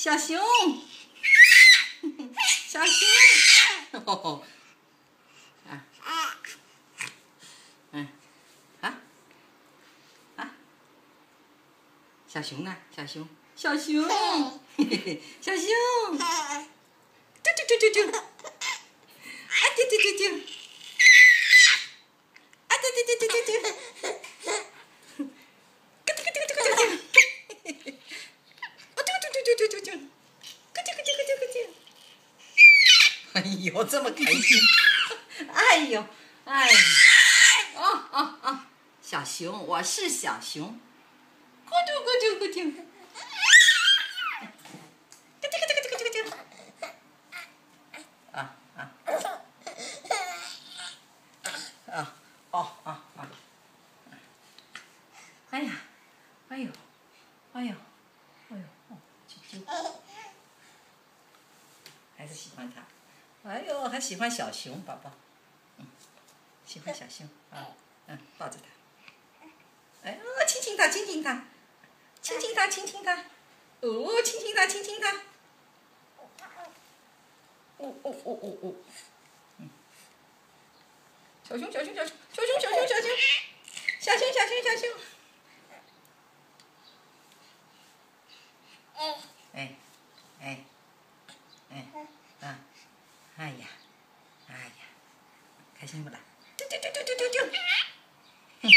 小熊，小熊，哦，啊，小熊呢？小熊，小熊，小熊，啾啾啾啾啾，啊啾啾啾啾，啊啾啾啾啾啾啾，咯吱咯吱咯吱咯吱，哦啾啾啾啾啾啾，咯吱咯吱咯吱咯吱。哎呦，这么开心！哎呦，哎，哦，小熊，我是小熊，咕嘟咕嘟咕嘟，咯吱咯吱咯吱咯吱，哎呀，哎呦，啾啾，还是喜欢它，哎呦，还喜欢小熊宝宝，喜欢小熊啊，抱着它，哎呦，亲亲它，亲亲它，亲亲它，亲亲它，哦，亲亲它，亲亲它，哦，小熊，小熊，小熊，小熊，小熊，小熊，小熊，小熊，小熊，哎呀，开心不啦？啾啾啾啾啾啾啾，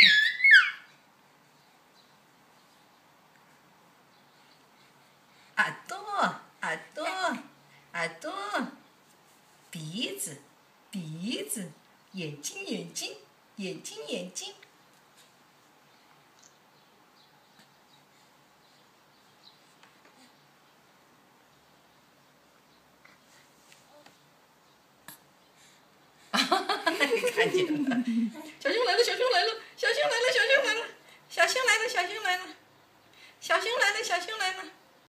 耳朵，耳朵，耳朵，鼻子，鼻子，眼睛，眼睛，眼睛，眼睛。看见了，小熊来了，小熊来了。